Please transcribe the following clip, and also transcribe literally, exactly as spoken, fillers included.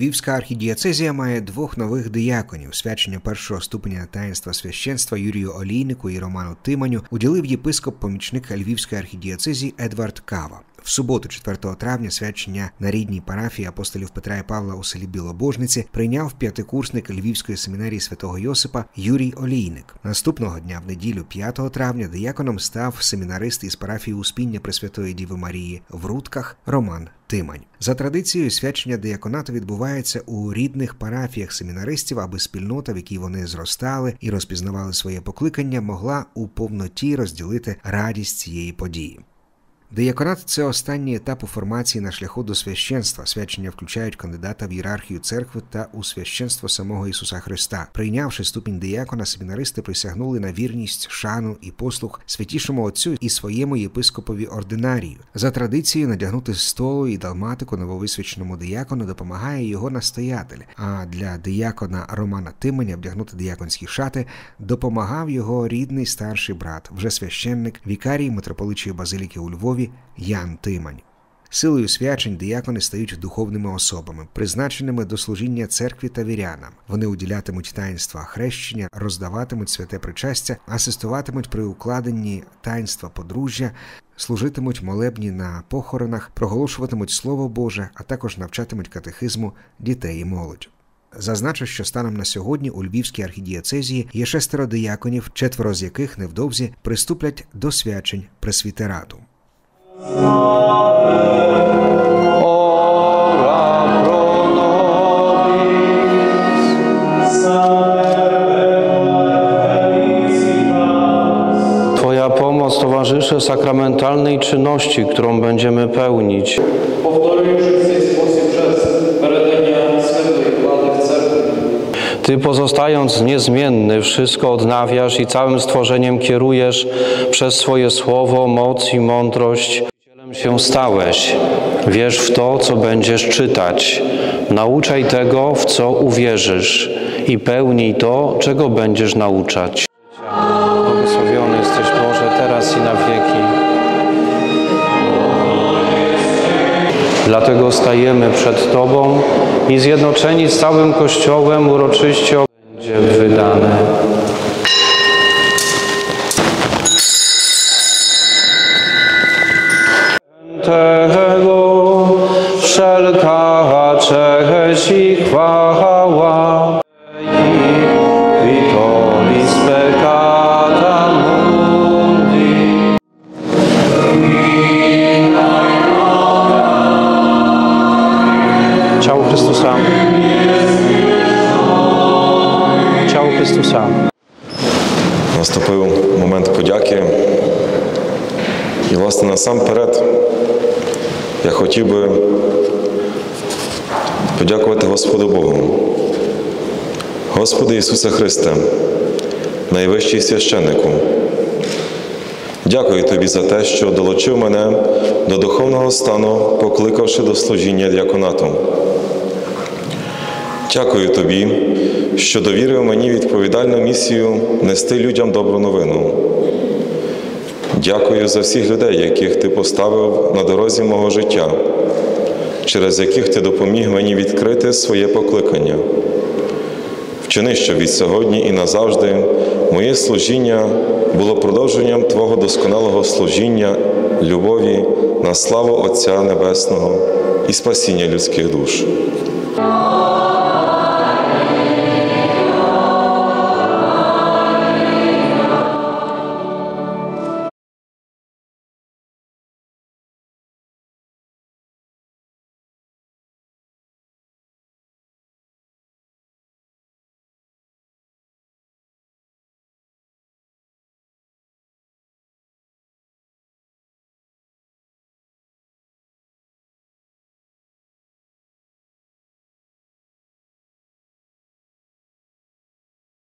Львівська архідієцезія має двох нових дияконів. Свячення першого ступеня таїнства священства Юрію Олійнику і Роману Тиманю уділив єпископ-помічник Львівської архідієцезії Едвард Кава. В суботу, четвертого травня, свячення на рідній парафії апостолів Петра і Павла у селі Білобожниці прийняв п'ятикурсник Львівської семінарії святого Йосипа Юрій Олійник. Наступного дня, в неділю, п'ятого травня, дияконом став семінарист із парафії Успіння Пресвятої Діви Марії в Рудках Роман Тимань. За традицією, свячення дияконату відбувається у рідних парафіях семінаристів, аби спільнота, в якій вони зростали і розпізнавали своє покликання, могла у повноті розділити радість цієї події. Дияконат – це останній етап у формації на шляху до священства. Свячення включають кандидата в ієрархію церкви та у священство самого Ісуса Христа. Прийнявши ступінь диякона, семінаристи присягнули на вірність, шану і послуг святішому Отцю і своєму єпископові ординарію. За традицією, надягнути столу і далматику нововисвяченому диякону допомагає його настоятель, а для диякона Романа Тиманя вдягнути дияконські шати допомагав його рідний старший брат, вже священник, вікарій митрополичої базиліки у Львові Ян Тимань. Силою свячень диякони стають духовними особами, призначеними до служіння церкві та вірянам. Вони уділятимуть таїнства хрещення, роздаватимуть святе причастя, асистуватимуть при укладенні таїнства подружжя, служитимуть молебні на похоронах, проголошуватимуть Слово Боже, а також навчатимуть катехизму дітей і молодь. Зазначу, що станом на сьогодні у Львівській архідієцезії є шестеро дияконів, четверо з яких невдовзі приступлять до свячень пресвітерату. Twoja pomoc towarzyszy sakramentalnej czynności, którą będziemy pełnić. Ty, pozostając niezmienny, wszystko odnawiasz i całym stworzeniem kierujesz przez swoje słowo, moc i mądrość. Cielem się stałeś. Wierz w to, co będziesz czytać. Nauczaj tego, w co uwierzysz i pełnij to, czego będziesz nauczać. Błogosławiony jesteś, Boże, teraz i na wieki. Dlatego stajemy przed Tobą i zjednoczeni z całym Kościołem uroczyście będzie wydane. Tego wszelka cześć i chwała i Tobie peccata mundi. Ciało Chrystusa. Ciało Chrystusa. Наступив момент подяки. І, власне, насамперед я хотів би подякувати Господу Богу. Господи Ісусе Христе, найвищий священнику, дякую Тобі за те, що долучив мене до духовного стану, покликавши до служіння діаконату. Дякую Тобі, що довірив мені відповідальну місію нести людям добру новину. Дякую за всіх людей, яких Ти поставив на дорозі мого життя, через яких Ти допоміг мені відкрити своє покликання. Вчини, щоб від сьогодні і назавжди моє служіння було продовженням Твого досконалого служіння, любові на славу Отця Небесного і спасіння людських душ.